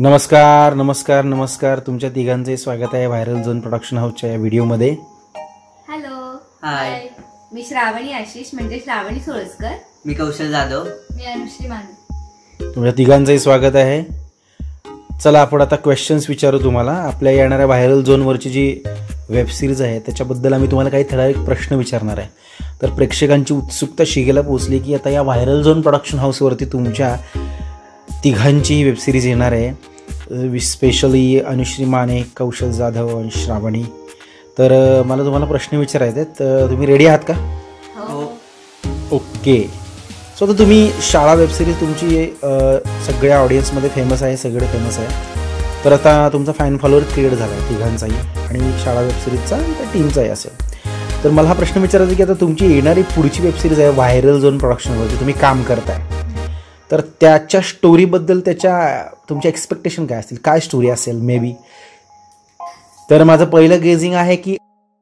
नमस्कार नमस्कार नमस्कार तुमच्या तिघांचे स्वागत आहे व्हायरल झोन प्रोडक्शन हाऊसच्या या व्हिडिओमध्ये. हॅलो हाय, मी श्रावणी आशिष म्हणजे श्रावणी सोळसकर. मी कौशल जाधव. मी अनुश्री माने. तुमच्या तिघांचंही स्वागत आहे. चला आपण आता क्वेश्चन्स विचारू तुम्हाला. आपल्या येणाऱ्या व्हायरल झोनवरची जी वेब सिरीज आहे त्याच्याबद्दल आम्ही तुम्हाला काही ठराविक प्रश्न विचारणार आहे. तर प्रेक्षकांची उत्सुकता शिगेला पोहोचली की आता या व्हायरल झोन प्रोडक्शन हाऊसवरती तुमच्या तिघांची वेब सिरीज येणार आहे. स्पेशली अनुश्री माने, कौशल जाधव आणि श्रावणी. तर मला तुम्हाला प्रश्न विचारायचे आहेत. तर तुम्ही रेडी आहात का? हो. ओके. सो आता तुम्ही शाळा वेब सिरीज तुमची सगळ्या ऑडियन्समध्ये फेमस आहे, सगळे फेमस आहे. तर आता तुमचा फॅन फॉलोअर क्रिएट झाला आहे तिघांचाही आणि शाळा वेब सिरीजचा त्या टीमचाही असेल. तर मला हा प्रश्न विचारायचा की आता तुमची येणारी पुढची वेब सिरीज आहे व्हायरल झोन प्रोडक्शनवरती तुम्ही काम करताय. तर त्याच्या स्टोरीबद्दल तुमच्या एक्सपेक्टेशन काय असतील, काय स्टोरी असेल मे बी? तर माझं पहिलं गेजिंग आहे की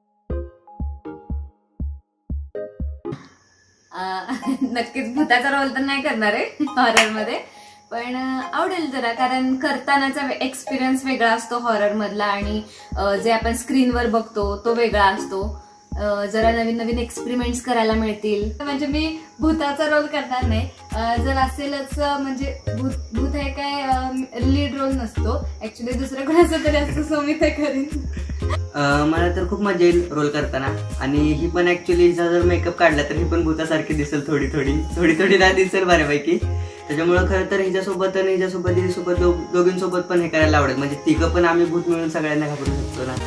नक्कीच भूताचा रोल तर नाही करणार आहे हॉरर मध्ये, पण आवडेल जरा, कारण करतानाचा एक्सपिरियन्स वेगळा असतो हॉरर मधला आणि जे आपण स्क्रीनवर बघतो तो वेगळा असतो. जरा नवीन नवीन एक्सपेरिमेंट्स करायला मिळतील. म्हणजे मी भूताचा रोल करणार नाही. जर असेलच म्हणजे भूत हे काय लीड रोल नसतो, ऍक्च्युली दुसरं कोणाचं तरी असतं, सो मी ते करेन. मला तर खूप मजा येईल रोल करताना. आणि ही पण ऍक्च्युली हिचा जर मेकअप काढला तर ही पण भूतासारखी दिसेल, थोडी थोडी नाही दिसेल बऱ्यापैकी. त्याच्यामुळे खरं तर हिच्यासोबत आणि हिच्यासोबत हिच्यासोबत दोघींसोबत पण हे करायला आवडेल. म्हणजे तिघं पण आम्ही भूत मिळून सगळ्यांना घाबरू शकतो ना.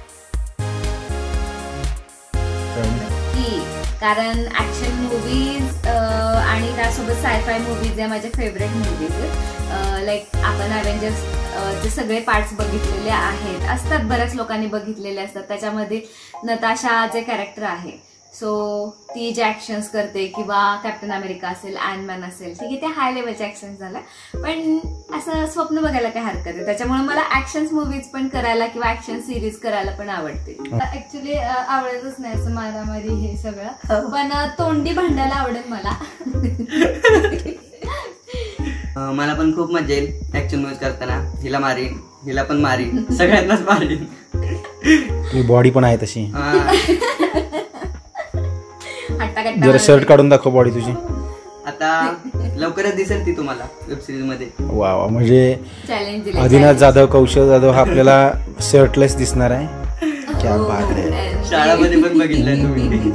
कारण ऍक्शन मूवीज आणि त्यासोबत सायफाय मूवीज या माझ्या फेवरेट मूवीज आहेत. लाईक आपण अव्हेंजर्स चे सगळे पार्ट्स बघितलेले आहेत, असतात बऱ्याच लोकांनी बघितलेले असतात. त्याच्यामध्ये नताशा जे कॅरेक्टर आहे, सो ती जे ऍक्शन्स करते, किंवा कॅप्टन अमेरिका असेल, अँटमॅन असेल, ठीक आहे, ते हाय लेवलचे ऍक्शन्स झाल्या. पण असं स्वप्न बघायला काय हरकत आहे. त्याच्यामुळे मला ऍक्शन मूवीज पण करायला किंवा ऍक्शन सिरीज करायला पण आवडते. ऍक्च्युली आवडतच नाही असं मारामारी हे सगळं, पण तोंडी भांडायला आवडेल मला. मला पण खूप मजा येईल ऍक्शन मूव्ज करताना. हिला मारीन, हिला पण मारीन, सगळ्यांनाच मारीन. ही बॉडी पण आहे तशी. जरा शर्ट काढून दाखव बॉडी तुझी. आता लवकरच दिसेल ती तुम्हाला वेब सिरीज मध्ये. वा वा, म्हणजे चॅलेंज आदिनाथ जाधव, कौशल जाधव हा आपल्याला शर्टलेस दिसणार आहे. क्या बात आहे. शाळामध्ये पण बघितलंय तुम्ही.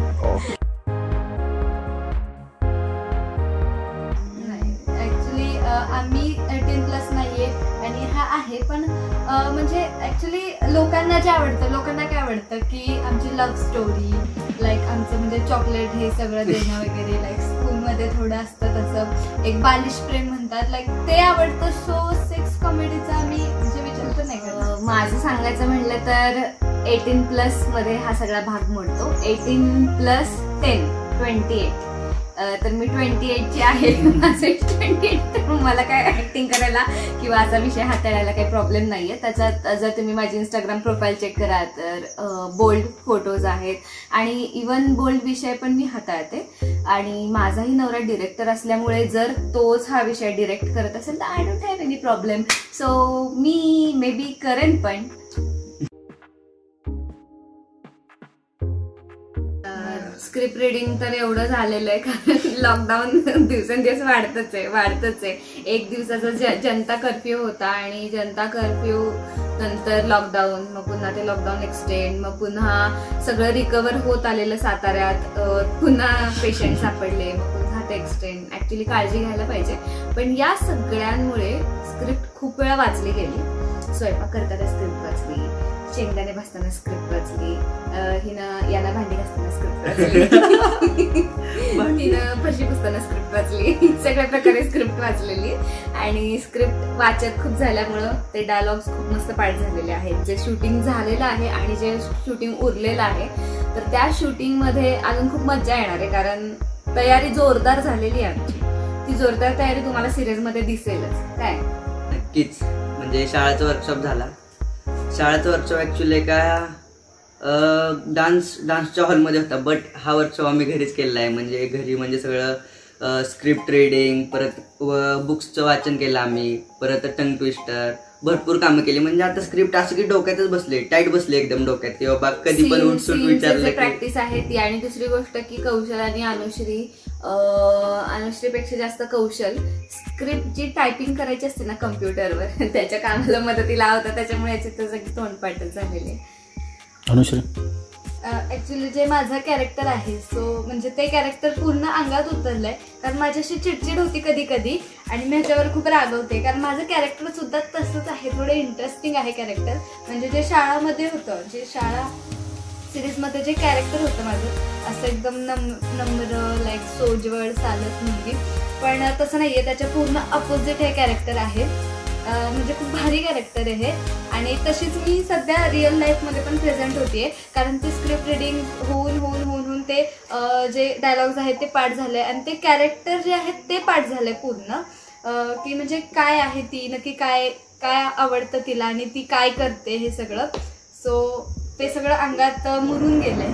ऍक्च्युली आम्ही 18+ नाहीये आणि हा आहे, पण म्हणजे ऍक्च्युली लोकांना जे आवडतं, लोकांना काय आवडतं की आमची लव्ह स्टोरी, लाईक आमचं म्हणजे चॉकलेट हे सगळं देणं वगैरे, लाईक स्कूलमध्ये थोडं असतं तसं, एक बालिश प्रेम म्हणतात, लाईक ते आवडतं. सो सेक्स कॉमेडीचा आम्ही म्हणजे विचार पण नाही करत. माझं सांगायचं म्हणलं तर 18+ मध्ये हा सगळा भाग मोडतो. 18+10 28. तर मी 28ची आहे. माझे 28, तर मला काय ऍक्टिंग करायला किंवा असा विषय हाताळायला काही प्रॉब्लेम नाहीये. त्याच्यात जर तुम्ही माझी इंस्टाग्राम प्रोफाईल चेक करा तर बोल्ड फोटोज आहेत आणि इवन बोल्ड विषय पण मी हाताळते. आणि माझाही नवरा डिरेक्टर असल्यामुळे जर तोच हा विषय डिरेक्ट करत असेल तर I don't have any problem. So मी मे बी करेन. पण स्क्रिप्ट रिडिंग तर एवढं झालेलं आहे, कारण लॉकडाऊन दिवसेंदिवस वाढतच आहे. एक दिवसाचा जनता कर्फ्यू होता आणि जनता कर्फ्यू नंतर लॉकडाऊन, मग पुन्हा ते लॉकडाऊन एक्सटेंड, मग पुन्हा सगळं रिकवर होत आलेलं साताऱ्यात, पुन्हा पेशंट सापडले, मग पुन्हा ते एक्सटेंड. ऍक्च्युली काळजी घ्यायला पाहिजे, पण या सगळ्यांमुळे स्क्रिप्ट खूप वेळा वाचली गेली. स्वयंपाक करताना स्क्रिप्ट वाचली, शेंगदाणे भाजताना स्क्रिप्ट वाचली, हिनं याला भांडी घासताना स्क्रिप्ट वाचली, हिनं फरशी पुसताना स्क्रिप्ट वाचली, सगळ्या प्रकारे स्क्रिप्ट वाचलेली. आणि स्क्रिप्ट वाचत खूप झाल्यामुळं ते डायलॉग्स खूप मस्त पाठ झालेले आहेत. जे शूटिंग झालेलं आहे आणि जे शूटिंग उरलेलं आहे, तर त्या शूटिंग मध्ये अजून खूप मजा येणार आहे, कारण तयारी जोरदार झालेली आहे आमची. ती जोरदार तयारी तुम्हाला सिरीज मध्ये दिसेलच. काय नक्कीच. म्हणजे शाळेचा वर्कशॉप झाला. शाळेचा वर्कशॉप ऍक्च्युली एका डान्सच्या हॉलमध्ये होता, बट हा वर्कशॉप आम्ही घरीच केलेला आहे. म्हणजे घरी म्हणजे सगळं स्क्रिप्ट रिडिंग, परत बुक्सचं वाचन केलं आम्ही, परत टंग ट्विस्टर, भरपूर कामं केली. म्हणजे आता स्क्रिप्ट असं की डोक्यातच बसले, टाईट बसले एकदम डोक्यात, की बाबा कधी पण उठसूट विचारलं की प्रॅक्टिस आहे ती. आणि दुसरी गोष्ट की कौशल आणि अनुश्रीपेक्षा जास्त कौशल स्क्रिप्ट जी टायपिंग करायची असते ना कम्प्युटरवर त्याच्या कामाला मदतीला होता, त्याच्यामुळे याचे त्याचं तोंडपाठच झालेले. अनुश्री ऍक्च्युली जे माझं कॅरेक्टर आहे सो म्हणजे ते कॅरेक्टर पूर्ण अंगात उतरलंय, कारण माझ्याशी चिडचिड होती कधी कधी आणि मी ह्याच्यावर खूप रागवते, कारण माझं कॅरेक्टर सुद्धा तसंच आहे, थोडं इंटरेस्टिंग आहे कॅरेक्टर. म्हणजे जे शाळामध्ये होतं, जे शाळा सिरीजमध्ये जे कॅरेक्टर होतं माझं, असं एकदम नम्र लाईक सोजवळ सालत मुलगी, पण तसं नाहीये, त्याच्या पूर्ण अपोजिट हे कॅरेक्टर आहे. म्हणजे खूप भारी कॅरेक्टर आहे आणि तशीच मी सध्या रिअल लाईफमध्ये पण प्रेझेंट होतीये, कारण ते स्क्रिप्ट रिडिंग होऊन ते जे डायलॉग्स आहेत ते पाठ झाले आणि ते कॅरेक्टर जे आहेत ते पाठ झाले पूर्ण, की म्हणजे काय आहे ती नक्की, काय काय आवडतं तिला आणि ती काय करते हे सगळं. सो ते सगळं अंगात मुरून गेलंय.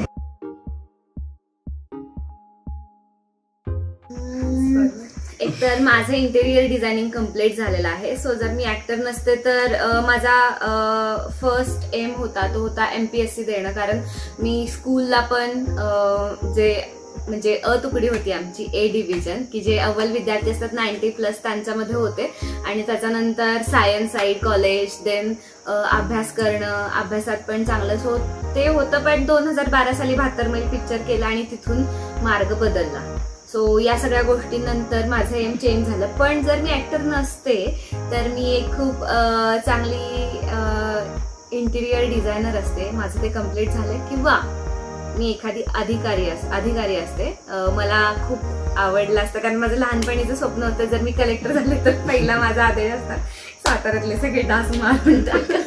एक तर माझं इंटेरियर डिझायनिंग कम्प्लीट झालेलं आहे. सो जर मी ऍक्टर नसते तर माझा फर्स्ट एम होता तो होता MPSC देणं, कारण मी स्कूलला पण जे म्हणजे तुकडी होती आमची A डिव्हिजन, की जे अव्वल विद्यार्थी असतात 90+ त्यांच्यामध्ये होते. आणि त्याच्यानंतर सायन्स साईड कॉलेज, देन अभ्यास करणं, अभ्यासात पण चांगलंच ते होतं. पण 2012 साली 72 मैल पिक्चर केला आणि तिथून मार्ग बदलला. सो या सगळ्या गोष्टींनंतर माझं एम चेंज झालं. पण जर मी ऍक्टर नसते तर मी एक खूप चांगली इंटिरियर डिझायनर असते, माझं ते कम्प्लीट झालंय. किंवा मी एखादी अधिकारी असते. मला खूप आवडलं असतं, कारण माझं लहानपणीचं स्वप्न होतं जर मी कलेक्टर झाले तर पहिला माझा आदेश असता साताऱ्यातले सगळे डास मारून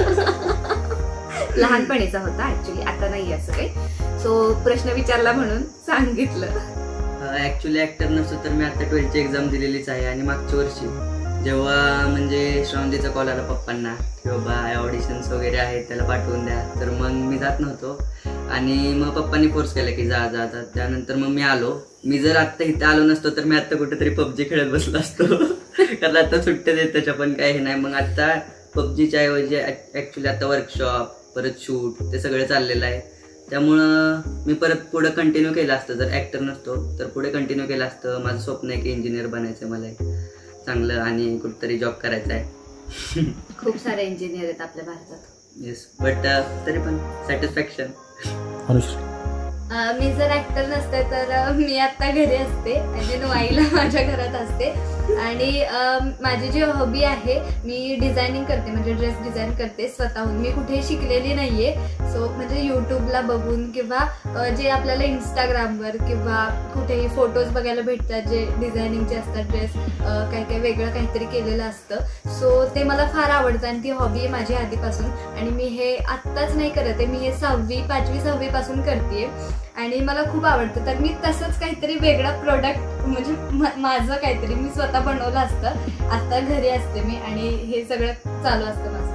लहानपणीचा होता ऍक्च्युली, आता नाही असं काही. सो प्रश्न विचारला म्हणून सांगितलं. ऍक्च्युली ऍक्टर नसतो तर मी आता 12th ची एक्झाम दिलेलीच आहे. आणि मागच्या वर्षी जेव्हा म्हणजे श्रावणीचा कॉल आला पप्पांना की बाबा ऑडिशन्स वगैरे आहेत त्याला पाठवून द्या, तर मग मी जात नव्हतो. आणि मग पप्पांनी फोर्स केला की जा. त्यानंतर मग मी आलो. मी जर आत्ता इथं आलो नसतो तर मी आत्ता कुठेतरी PUBG खेळत बसलो असतो कारण आता सुट्ट्या देत त्याच्या पण काही नाही. मग आता PUBGच्या ऐवजी ऍक्च्युली आता वर्कशॉप, परत शूट, ते सगळं चाललेलं आहे. त्यामुळं मी परत पुढे कंटिन्यू केलं असतं. जर ऍक्टर नसतो तर पुढे कंटिन्यू केलं असतं. माझं स्वप्न आहे की इंजिनियर बनायचं मला चांगलं आणि कुठेतरी जॉब करायचा आहे. खूप सारे इंजिनियर आहेत आपल्या भारतात. येस, बट तरी पण सॅटिस्फॅक्शन. मी जर ऍक्टर नसते तर मी आता घरी असते आणि नवाईला माझ्या घरात असते. आणि माझी जी हॉबी आहे, मी डिझायनिंग करते, म्हणजे ड्रेस डिझाईन करते स्वतःहून. मी कुठेही शिकलेली नाहीये. सो म्हणजे युट्यूबला बघून किंवा जे आपल्याला इंस्टाग्रामवर किंवा कुठेही फोटोज बघायला भेटतात जे डिझायनिंगचे असतात, ड्रेस काय वेगळं काहीतरी केलेलं असतं. सो ते मला फार आवडतं आणि ती हॉबी आहे माझी आधीपासून. आणि मी हे आत्ताच नाही करत आहे, मी हे 5वी 6वी पासून करते आणि मला खूप आवडतं. तर मी तसंच काहीतरी वेगळा प्रोडक्ट म्हणजे माझं काहीतरी मी स्वतः बनवलं असतं. आता घरी असते मी आणि हे सगळं चालू असतं माझं.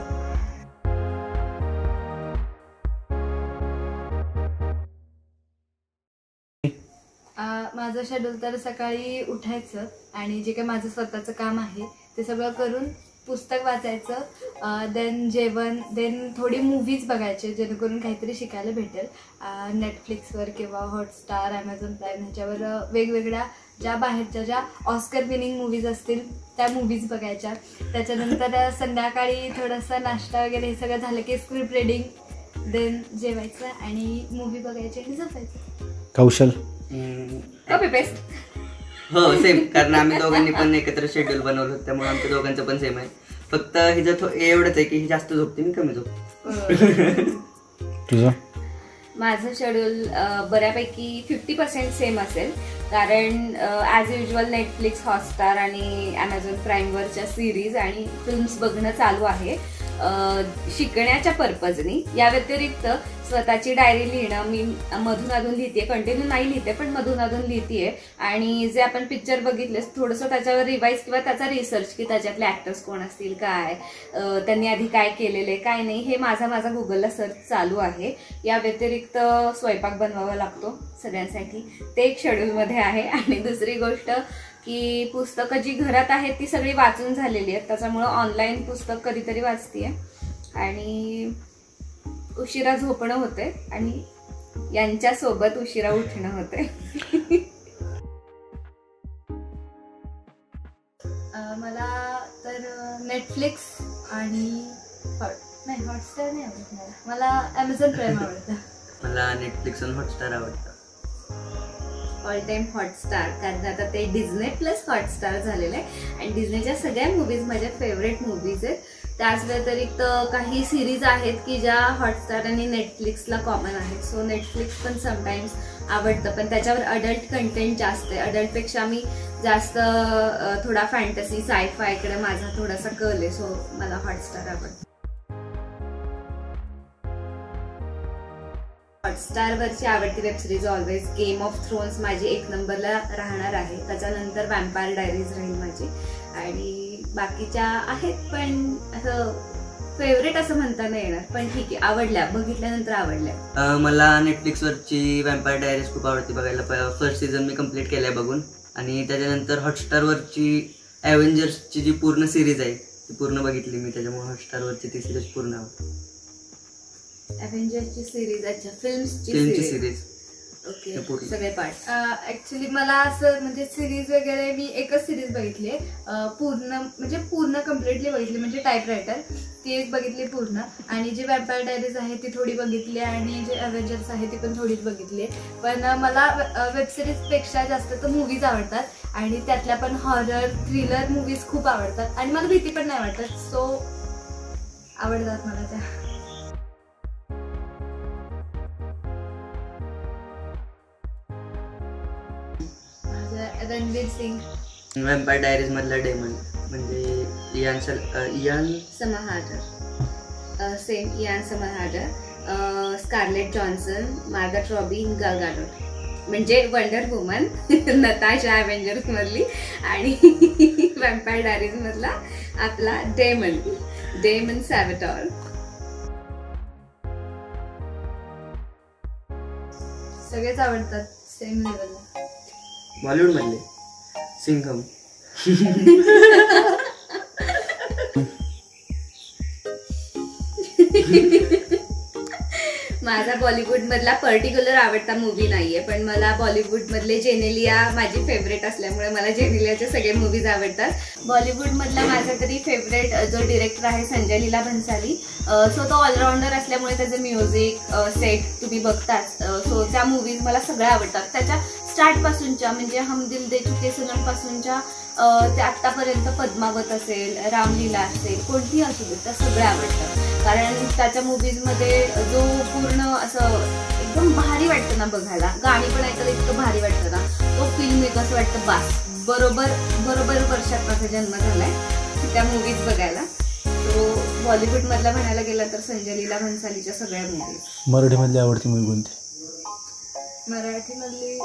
माझं शेड्यूल तर सकाळी उठायचं आणि जे काही माझं स्वतःचं काम आहे ते सगळं करून पुस्तक वाचायचं, देन जेवण, देन थोडी मूव्हीज बघायचे जेणेकरून काहीतरी शिकायला भेटेल. नेटफ्लिक्सवर किंवा हॉटस्टार, ॲमेझॉन प्राईम ह्याच्यावर वेगवेगळ्या ज्या बाहेरच्या ज्या ऑस्कर विनिंग मूव्हीज असतील त्या मूव्हीज बघायच्या. त्याच्यानंतर संध्याकाळी थोडासा नाश्ता वगैरे हे सगळं झालं की स्क्रिप्ट रिडिंग, देन जेवायचं आणि मूव्ही बघायची आणि झोपायचं. Kaushal copy paste. हो सेम, कारण आम्ही दोघांनी पण एकत्र शेड्यूल बनवलं होतं त्यामुळे आमच्या दोघांचं पण सेम आहे. फक्त हिचं एवढंच आहे की ही जास्त झोपते, मी कमी झोपते. तुझं? माझं शेड्यूल बऱ्यापैकी 50% सेम असेल, कारण ॲज युजल नेटफ्लिक्स, हॉटस्टार आणि ॲमेझॉन प्राईमवरच्या सिरीज आणि फिल्म्स बघणं चालू आहे शिकण्याच्या पर्पजनी. या व्यतिरिक्त स्वतःची डायरी लिहिणं मी मधून अधून लिहिते, कंटिन्यू नाही लिहिते पण मधून अधून लिहितेय. आणि जे आपण पिक्चर बघितले थोडंसं त्याच्यावर रिवाईज किंवा त्याचा रिसर्च की त्याच्यातले ऍक्टर्स कोण असतील, काय त्यांनी आधी काय केलेले काय नाही, हे माझा गुगलला सर्च चालू आहे. या व्यतिरिक्त स्वयंपाक बनवावा लागतो सगळ्यांसाठी, ते एक शेड्यूलमध्ये आहे. आणि दुसरी गोष्ट की पुस्तकं जी घरात आहेत ती सगळी वाचून झालेली आहेत, त्याच्यामुळं ऑनलाईन पुस्तक कधीतरी वाचतेय आणि उशिरा झोपणं होते आणि यांच्यासोबत उशिरा उठणं होते. मला तर नेटफ्लिक्स आणि हॉटस्टार नाही आवडत मला ॲमेझॉन प्राईम आवडतं. मला नेटफ्लिक्स आणि हॉटस्टार आवडतं. ऑल टाइम हॉटस्टार, कारण आता ते डिझनी प्लस हॉटस्टार झालेलं आहे आणि डिझनीच्या सगळ्या मूवीज माझ्या फेवरेट मूवीज आहेत. त्याच व्यतिरिक्त काही सिरीज आहेत की ज्या हॉटस्टार आणि नेटफ्लिक्सला कॉमन आहेत. सो नेटफ्लिक्स पण समटाईम्स आवडतं, पण त्याच्यावर अडल्ट कंटेंट जास्त आहे. अडल्टपेक्षा मी जास्त थोडा फॅन्टसी सायफायकडे माझा थोडासा कल आहे. सो मला हॉटस्टार आवडतं. हॉटस्टारवरची आवडती web series always Game of Thrones माझी 1 नंबरला राहणार आहे. त्याच्यानंतर वॅम्पायर डायरीज राहील माझी आणि बाकीच्या आहेत पण असं फेवरेट असं म्हणता नाही येणार, पण ठीक आहे, आवडल्या, बघितल्यानंतर आवडल्या. मला नेटफ्लिक्सवरची वॅम्पायर डायरीज खूप आवडते बघायला. फर्स्ट सीझन मी कम्प्लीट केलाय बघून आणि त्याच्यानंतर हॉटस्टारवरची ॲव्हेंजर्सची जी पूर्ण सिरीज आहे ती पूर्ण बघितली मी, त्याच्यामुळे हॉटस्टारवरची ती सिरीज पूर्ण आवडते. ॲव्हेंजर्सची सिरीज, अच्छा, फिल्मची सिरीज, ओके, सगळे पार्ट. ऍक्च्युली मला असं म्हणजे सिरीज वगैरे मी एकच सिरीज बघितली पूर्ण कम्प्लिटली बघितली, म्हणजे टाईपरायटर ती एक बघितली पूर्ण, आणि जी वॅम्पायर डायरीज आहे ती थोडी बघितली आणि जे अव्हेंजर्स आहे ती पण थोडीच बघितली. पण मला वेबसिरीजपेक्षा जास्त तर मूवीज आवडतात आणि त्यातल्या पण हॉरर थ्रिलर मूवीज खूप आवडतात आणि मला भीती पण नाही वाटत. सो आवडतात मला त्या. रणवीर सिंग, वॅम्पायर डायरीज मधला डेमन म्हणजे Ian Somerhalder, same Ian Somerhalder, Scarlett Johansson, Margaret Robbie, Gal Gadot म्हणजे वंडर वुमन, नताशा ॲव्हेंजर्स मधली, आणि वॅम्पायर डायरीज मधला आपला डेमन सॅव्हेटॉर. सगळेच आवडतात सेम लेवलला. बॉलिवूड मधले सिंघम. माझा बॉलिवूड मधला पर्टिक्युलर आवडता मूवी नाहीये, पण मला बॉलिवूड मधले जेनेलिया माझी फेवरेट असल्यामुळे मला जेनेलियाचे सगळे मूवीज आवडतात. बॉलिवूड मधला माझा तरी फेवरेट जो डिरेक्टर आहे संजय लीला भंसाली. सो तो ऑलराऊंडर असल्यामुळे त्याचं म्युझिक सेट तुम्ही बघताच. सो त्या मूवीज मला सगळ्या आवडतात. त्याच्या स्टार्ट पासूनच्या म्हणजे हम दिल दे चुके सनम पासूनच्या ते आत्तापर्यंत पद्मावत असेल, रामलीला असेल, कोणतीही असू दे, त्या सगळ्या आवडतात. कारण त्याच्या मूवीजमध्ये जो पूर्ण असं एकदम भारी वाटतं ना बघायला, गाणी पण ऐकायला इतकं भारी वाटतं ना, तो फिल्म एक असं वाटतं बास बरोबर वर्षात माझा जन्म झालाय त्या मूवीज बघायला. तो बॉलिवूड मधला म्हणायला गेला तर संजय लीला भंसालीच्या सगळ्या मूवीज. मराठीमधली आवडती मूवी कोणती? मराठीमधली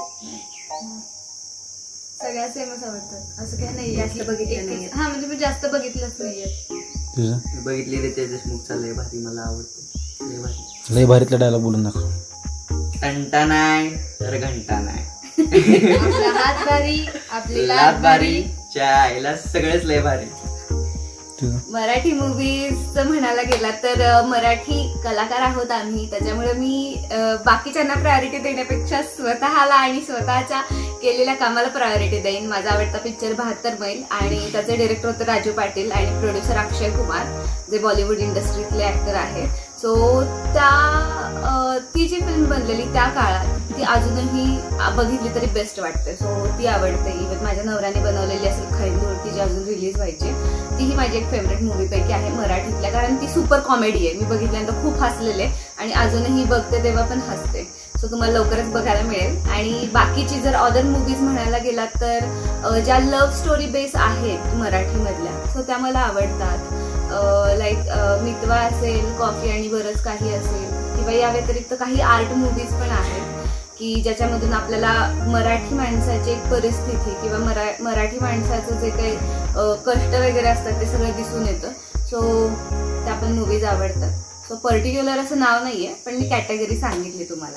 सगळ्या सेमच आवडतात, असं काही नाही. जास्त बघितलं नाही. हा म्हणजे मी जास्त बघितलंच नाहीये. तुझं? बघितली रितेश देशमुखचा लय भारी, मला आवडतो लय भारी. लय भारीतला डायलॉग बोलून दाखव. घंटा नाही तर घंटा नाही, आपला हात भारी, आपली लात भारी, चायला सगळेच लय भारी. मराठी मूवीज म्हणायला गेला तर मराठी कलाकार आहोत आम्ही, त्याच्यामुळे मी बाकीच्यांना प्रायोरिटी देण्यापेक्षा स्वतःला आणि स्वतःच्या केलेल्या कामाला प्रायोरिटी देईन. माझा आवडता पिक्चर 72 मैल आणि त्याचे डिरेक्टर होते राजू पाटील आणि प्रोड्युसर अक्षय कुमार, जे बॉलिवूड इंडस्ट्रीतले ऍक्टर आहेत. सो ती जी फिल्म बनलेली त्या काळात ती अजूनही बघितली तरी बेस्ट वाटते. सो ती आवडते. इव्हन माझ्या नवऱ्याने बनवलेली असेल खैरधूळ, ती जी अजून रिलीज व्हायची, तीही माझी एक फेवरेट मूवी पैकी आहे मराठीतल्या, कारण ती सुपर कॉमेडी आहे. मी बघितल्यानंतर खूप हसलेले आणि अजूनही बघते तेव्हा पण हसते. सो तुम्हाला लवकरच बघायला मिळेल. आणि बाकीची जर अदर मूवीज म्हणायला गेलात तर ज्या लव्ह स्टोरी बेस आहेत मराठीमधल्या, सो त्या मला आवडतात. लाईक मितवा असेल, कॉफी आणि बरंच काही असेल, किंवा या व्यतिरिक्त काही आर्ट मूवीज पण आहेत की ज्याच्यामधून आपल्याला मराठी माणसाची एक परिस्थिती किंवा मराठी माणसाचं जे काही कष्ट वगैरे असतात ते सगळं दिसून येतं. सो त्या पण मूवीज आवडतात. सो पर्टिक्युलर असं नाव नाहीये, पण मी कॅटेगरी सांगितली तुम्हाला.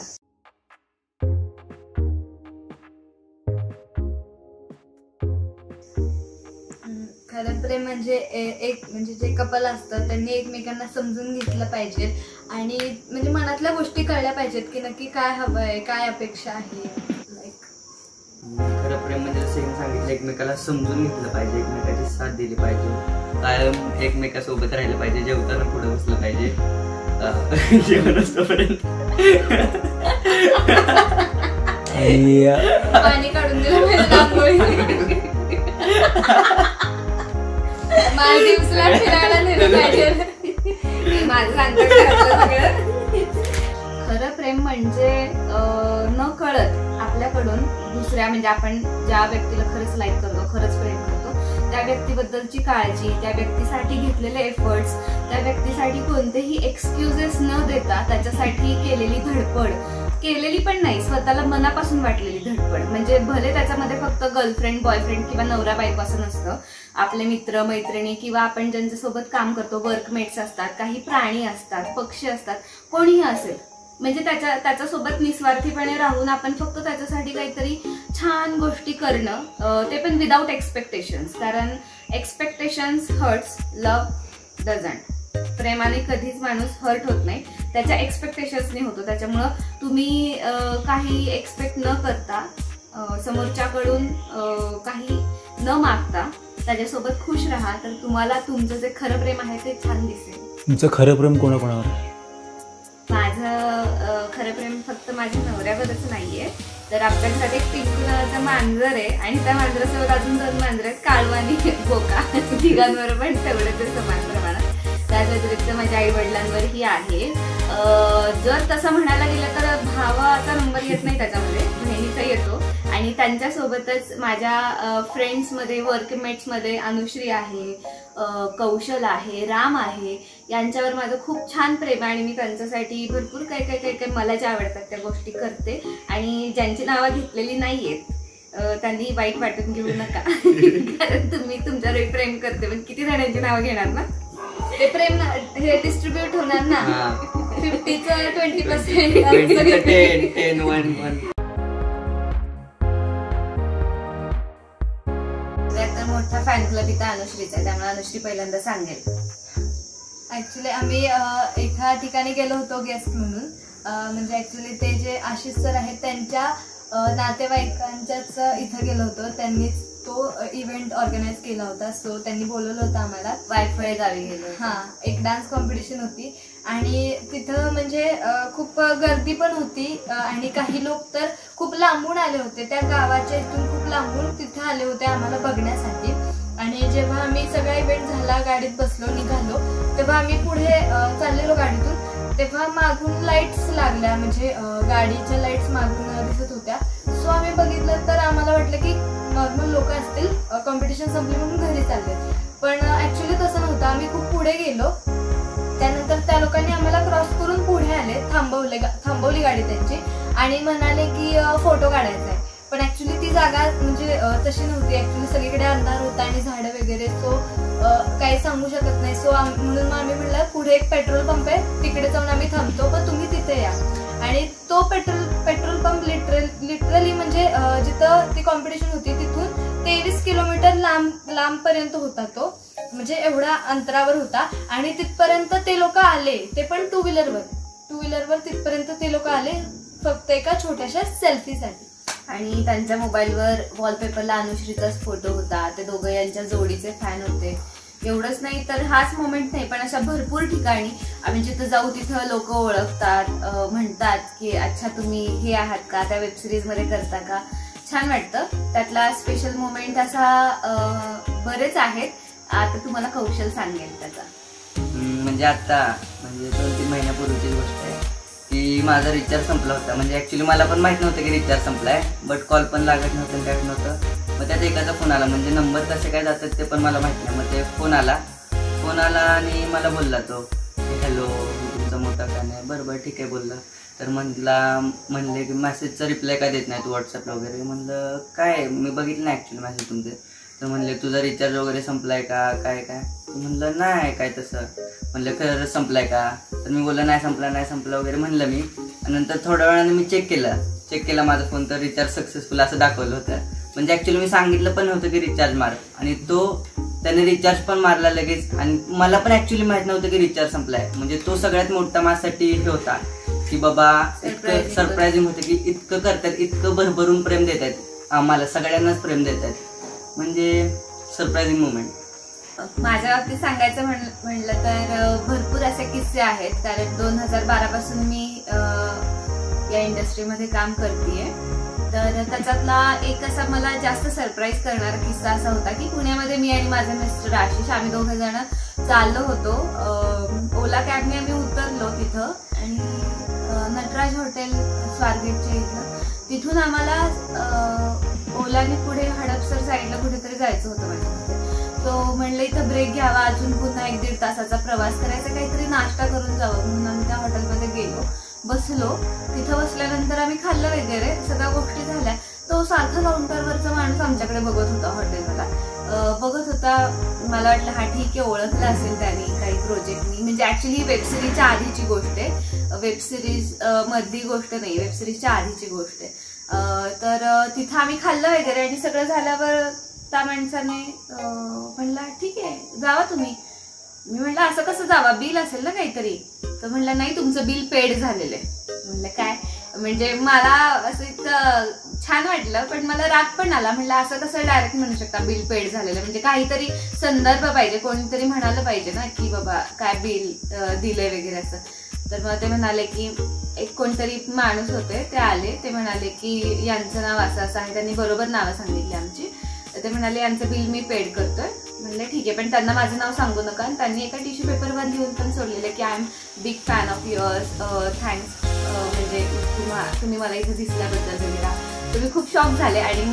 खरं प्रेम म्हणजे एक म्हणजे जे कपल असतं त्यांनी एकमेकांना समजून घेतलं पाहिजे आणि म्हणजे मनातल्या गोष्टी कळल्या पाहिजेत की नक्की काय हवंय, काय अपेक्षा आहे. खरं प्रेम म्हणजे जसं सांगितलं, एकमेकाला समजून घेतलं पाहिजे, एकमेकाची साथ दिली पाहिजे, कायम एकमेकासोबत राहिलं पाहिजे, जेवताना पुढे बसलं पाहिजे जेवण असतोपर्यंत. पाणी काढून दिलं पाहिजे, मालदीव्सला फिरायला नेलं पाहिजे. माझं सांगतं. खरं प्रेम म्हणजे न कळत आपल्याकडून दुसऱ्या म्हणजे आपण ज्या व्यक्तीला खरंच लाईक करतो, खरंच प्रेम करतो, त्या व्यक्तीबद्दलची काळजी, त्या व्यक्तीसाठी घेतलेले एफर्ट्स, त्या व्यक्तीसाठी कोणतेही एक्सक्युजेस न देता त्याच्यासाठी केलेली धडपड, केलेली पण नाही, स्वतःला मनापासून वाटलेली धडपड. म्हणजे भले त्याच्यामध्ये फक्त गर्लफ्रेंड बॉयफ्रेंड किंवा नवरा बायको असं नसतं, आपले मित्र मैत्रिणी किंवा आपण ज्यांच्यासोबत काम करतो, वर्कमेट्स असतात, काही प्राणी असतात, पक्षी असतात, कोणीही असेल, म्हणजे त्याच्यासोबत निस्वार्थीपणे राहून आपण फक्त त्याच्यासाठी काहीतरी छान गोष्टी करणं, ते पण विदाऊट एक्सपेक्टेशन्स. कारण एक्सपेक्टेशन्स हर्ट्स, लव्ह डझंट. प्रेमाने कधीच माणूस हर्ट होत नाही, त्याच्या एक्सपेक्टेशन्सने होतो. त्याच्यामुळं तुम्ही काही एक्सपेक्ट न करता, समोरच्याकडून काही न मागता त्याच्यासोबत खुश राहा, तर तुम्हाला तुमचं जे खरं प्रेम आहे ते छान दिसेल. तुमचं खरं प्रेम कोणाकोणावर? माझं खरं प्रेम फक्त माझ्या नवऱ्यावरच नाहीये, तर आमच्या घरात एक पिंकू नावाचा मांजर आहे आणि त्या मांजरासोबत अजून 2 मांजर आहेत, काळू आणि बोका. तिघांवर पण तेवढंच समान प्रमाणात. त्याच व्यतिरिक्त माझ्या आई वडिलांवरही आहे. जर तसं म्हणायला गेलं तर भावाचा नंबर येत नाही त्याच्यामध्ये, बहिणीचा येतो. आणि त्यांच्यासोबतच माझ्या फ्रेंड्समध्ये, वर्कमेट्समध्ये अनुश्री आहे, कौशल आहे, राम आहे, यांच्यावर माझं खूप छान प्रेम आहे आणि मी त्यांच्यासाठी भरपूर काही मला ज्या आवडतात त्या गोष्टी करते. आणि ज्यांची नावं घेतलेली नाहीयेत त्यांनी वाईट वाटून घेऊ नका, कारण तुम्ही तुमच्यावर प्रेम करते, पण किती जणांची नावं घेणार ना, ते प्रेम हे डिस्ट्रीब्यूट होणार ना, 50चं 20%. मोठा फॅन क्लब इथं अनुश्रीचा आहे, त्यामुळे अनुश्री पहिल्यांदा सांगेल. ऍक्च्युली आम्ही एका ठिकाणी गेलो होतो गेस्ट म्हणून. म्हणजे ऍक्च्युली ते जे आशिष सर आहेत त्यांच्या नातेवाईकांच्याच इथं गेलो होतो. त्यांनीच तो इव्हेंट ऑर्गनाईज केला होता. सो त्यांनी बोलवलं होतं आम्हाला. वायफळे गावी गेलो. एक डान्स कॉम्पिटिशन होती आणि तिथं म्हणजे खूप गर्दी पण होती आणि काही लोक तर खूप लांबून आले होते, त्या गावाच्या इथून खूप लांबून तिथे आले होते आम्हाला बघण्यासाठी. आणि जेव्हा आम्ही सगळा इव्हेंट झाला, गाडीत बसलो, निघालो, तेव्हा आम्ही पुढे चाललेलो गाडीतून, तेव्हा मागून लाईट्स लागल्या, म्हणजे गाडीच्या लाईट्स मागून दिसत होत्या. सो आम्ही बघितलं तर आम्हाला वाटलं की नॉर्मल लोक असतील, कॉम्पिटिशन संपली म्हणून घरी चालले. पण ऍक्च्युली तसं नव्हतं. आम्ही खूप पुढे गेलो, त्यानंतर त्या लोकांनी आम्हाला क्रॉस करून पुढे आले, थांबवली गाडी त्यांची आणि म्हणाले की फोटो काढायचा आहे. पण ऍक्च्युली ती जागा म्हणजे तशी नव्हती. ऍक्च्युली सगळीकडे अंधार होता आणि झाडं वगैरे, सो काही सांगू शकत नाही. सो म्हणून मग आम्ही म्हणलं पुढे एक पेट्रोल पंप आहे, तिकडे जाऊन आम्ही थांबतो, पण तुम्ही तिथे या. आणि तो पेट्रोल पंप लिटरली म्हणजे जिथं ती कॉम्पिटिशन होती तिथून 23 किलोमीटर लांबपर्यंत होता तो, म्हणजे एवढा अंतरावर होता. आणि तिथपर्यंत ते लोक आले, ते पण टू व्हीलरवर तिथपर्यंत ते लोक आले फक्त एका छोट्याशा सेल्फीसाठी. आणि त्यांच्या मोबाईलवर वॉलपेपरला अनुश्रीचाच फोटो होता. ते दोघं यांच्या जोडीचे फॅन होते. एवढंच नाही तर हाच मोमेंट नाही, पण अशा भरपूर ठिकाणी आम्ही जिथं जाऊ तिथं लोक ओळखतात, म्हणतात की अच्छा तुम्ही हे आहात का, त्या वेबसिरीज मध्ये करता का. छान वाटतं. त्यातला स्पेशल मोमेंट असा बरेच आहेत. आता तुम्हाला कौशल सांगेल त्याचा. म्हणजे आता म्हणजे 2-3 महिन्यापूर्वीची गोष्ट आहे की माझा रिचार्ज संपला होता. म्हणजे ऍक्च्युली मला पण माहित नव्हतं की रिचार्ज संपलाय, बट कॉल पण लागत नव्हतं, काय नव्हतं. मग त्यात एकाचा फोन आला, म्हणजे नंबर कसे काय जातात ते पण मला माहित नाही. मग ते फोन आला आणि मला बोलला तो की हॅलो, मी तुमचा मोठा फॅन आहे. बरं ठीक आहे बोलला. तर म्हणले की मेसेजचा रिप्लाय काय देत नाही तू व्हॉट्सअपला वगैरे. म्हणलं काय, मी बघितलं नाही ॲक्च्युली मेसेज तुमचे. तर म्हणले तुझा रिचार्ज वगैरे संपलाय का, काय म्हणलं नाही काय तसं. म्हणलं खरंच संपलाय का. तर मी बोललं नाही संपला वगैरे म्हणलं मी. आणि नंतर थोड्या वेळाने मी चेक केला माझा फोन, तर रिचार्ज सक्सेसफुल असं दाखवलं होतं. म्हणजे ऍक्च्युली मी सांगितलं पण नव्हतं की रिचार्ज मार. आणि तो त्याने रिचार्ज पण मारला लगेच आणि मला पण ऍक्च्युली माहित नव्हतं की रिचार्ज संपलाय. म्हणजे तो सगळ्यात मोठा माझ्यासाठी हे होता की बाबा इतकं सरप्रायझिंग होतं की इतकं करतात, इतकं भरभरून प्रेम देत आहेत आम्हाला, सगळ्यांनाच प्रेम देत आहेत. म्हणजे सरप्रायझिंग मुमेंट. माझ्या बाबतीत सांगायचं म्हणलं तर भरपूर असे किस्से आहेत. कारण 2012 पासून मी या इंडस्ट्रीमध्ये काम करतेय. तर त्याच्यातला एक असा मला जास्त सरप्राईज करणारा किस्सा असा होता की पुण्यामध्ये मी आणि माझे मिस्टर आशिष आम्ही 2 जण चाललो होतो. ओला कॅबने आम्ही उतरलो तिथं आणि नटराज हॉटेल स्वारगेटच्या इथलं, तिथून आम्हाला ओलाने पुढे हडपसर साईडला कुठेतरी जायचं होतं माझ्यामध्ये. तो म्हणलं इथं ब्रेक घ्यावा, अजून पुन्हा 1-1.5 तासाचा प्रवास करायचा, काहीतरी नाश्ता करून जावं म्हणून आम्ही त्या हॉटेलमध्ये गेलो, बसलो. तिथं बसल्यानंतर आम्ही खाल्लं वगैरे, सगळ्या गोष्टी झाल्या. तो सारखा काउंटरवरचा माणूस आमच्याकडे बघत होता, हॉटेलला बघत होता. मला वाटलं हा ठीक आहे, ओळखलं असेल त्याने काही प्रोजेक्टनी. म्हणजे ऍक्च्युली वेबसिरीजच्या आधीची गोष्ट आहे, वेबसिरीज मधली गोष्ट नाही, वेबसिरीजच्या आधीची गोष्ट आहे. तर तिथं आम्ही खाल्लं वगैरे आणि सगळं झाल्यावर त्या माणसाने म्हणला ठीक आहे जावा तुम्ही. मी म्हणलं असं कसं जावा, बिल असेल ना काहीतरी. तर म्हणलं नाही तुमचं बिल पेड झालेलं आहे. म्हणलं काय, म्हणजे मला असं इतकं छान वाटलं पण मला राग पण आला. म्हणलं असं कसं डायरेक्ट म्हणू शकता बिल पेड झालेलं, म्हणजे काहीतरी संदर्भ पाहिजे, कोणीतरी म्हणायला पाहिजे ना की बाबा काय बिल दिलंय वगैरे असं. तर मग ते म्हणाले की एक कोणतरी माणूस होते, ते आले, ते म्हणाले की यांचं नाव असं असं आहे. त्यांनी बरोबर नावं सांगितली आमची. तर ते म्हणाले यांचं बिल मी पेड करतोय. म्हणले ठीक आहे, पण त्यांना माझं नाव सांगू नका. आणि त्यांनी एका टिश्यू पेपरवर लिहून पण सोडलेलं की I am big fan of yours, thanks, म्हणजे तुम्ही मला इथे दिसल्याबद्दल वगैरे. तुम्ही खूप शॉक झाले आणि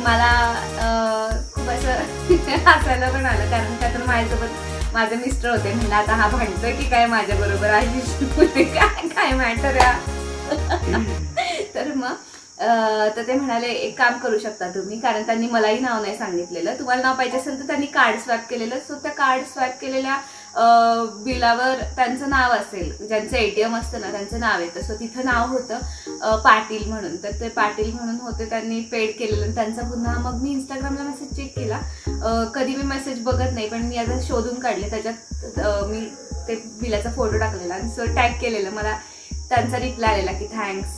मला खूप असं हसायला पण आलं, कारण का तर माझ्यासोबत माझे मिस्टर होते. म्हणलं आता हा भांडतोय की काय माझ्या बरोबर आहे, काय मॅटर आहे. तर मग तर ते म्हणाले एक काम करू शकता तुम्ही, कारण त्यांनी मलाही नाव नाही सांगितलेलं. तुम्हाला नाव पाहिजे असेल तर त्यांनी कार्ड स्वॅप केलेलं. सो त्या कार्ड स्वॅप केलेल्या बिलावर त्यांचं नाव असेल, ज्यांचं ATM असतं ना त्यांचं नाव येतं. सो तिथं नाव होतं पाटील म्हणून. तर ते पाटील म्हणून होते, त्यांनी पेड केलेलं. त्यांचा पुन्हा मग मी इंस्टाग्रामला मेसेज चेक केला. कधी मी मेसेज बघत नाही, पण मी आता शोधून काढले. त्याच्यात मी ते बिलाचा फोटो टाकलेला आणि सो टॅग केलेलं. मला त्यांचा रिप्लाय आलेला की थँक्स,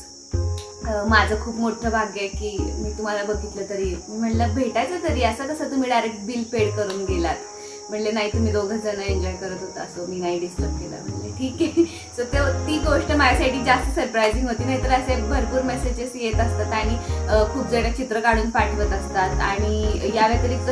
माझं खूप मोठं भाग्य आहे की मी तुम्हाला बघितलं. तरी म्हणलं भेटायचं तरी, असं कसं तुम्ही डायरेक्ट बिल पेड करून गेलात. म्हणले नाही तुम्ही 2 जण एन्जॉय करत होता, सो मी नाही डिस्टर्ब केलं. म्हणले ठीक आहे. सो ती गोष्ट माझ्यासाठी जास्त सरप्रायझिंग होती. नाहीतर असे भरपूर मेसेजेस येत असतात आणि खूप जण चित्र काढून पाठवत असतात. आणि या व्यतिरिक्त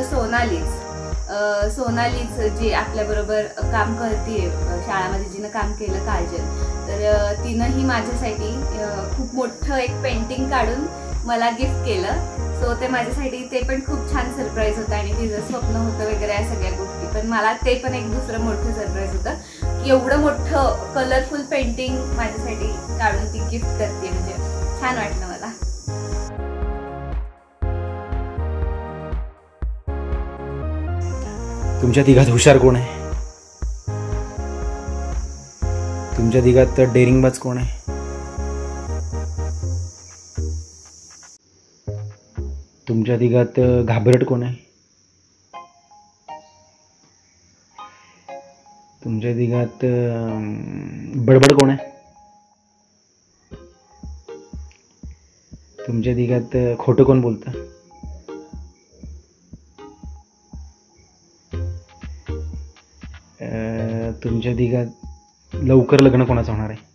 सोनालीच जी आपल्याबरोबर काम करते शाळामध्ये, जिनं काम केलं, काजल, तर तिनंही माझ्यासाठी खूप मोठं एक पेंटिंग काढून मला गिफ्ट केलं. सो ते माझ्यासाठी ते पण खूप छान सरप्राईज होतं आणि तिचं स्वप्न होतं वगैरे या सगळ्या गोष्टी. पण मला ते पण एक दुसरं मोठं सरप्राईज होतं की एवढं मोठं कलरफुल पेंटिंग माझ्यासाठी काढून ती गिफ्ट करते. म्हणजे छान वाटलं मला. तुमच्या तिघात हुशार कोण आहे? तुमच्या तिघात डेअरिंगबाज कोण आहे? तुमच्या तिघात घाबरट कोण आहे? तुमच्या तिघात बडबड कोण आहे? तुमच्या तिघात खोटं कोण बोलतं? तुमच्या तिघात लवकर लग्न कोणाचं होणार आहे?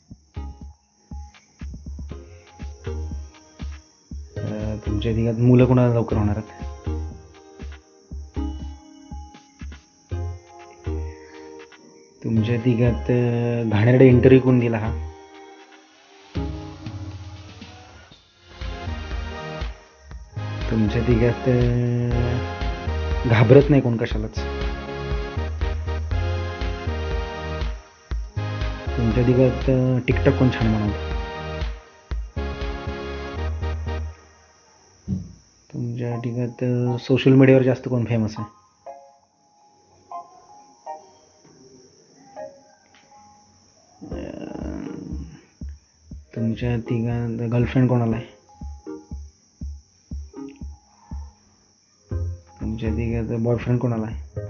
तुमच्या तिघात मुलं कोणाला लवकर होणार आहेत? तुमच्या तिघात घाणेरडा इंटरव्ह्यू कोण दिला हा? तुमच्या तिघात घाबरत नाही कोण कशालाच? तुमच्या तिघात टिकटॉक कोण छान बनवतं? तुमच्या तिघात सोशल मीडियावर जास्त कोण फेमस आहे? तुमच्या तिघात गर्लफ्रेंड कोणाला आहे? तुमच्या तिघात बॉयफ्रेंड कोणाला आहे?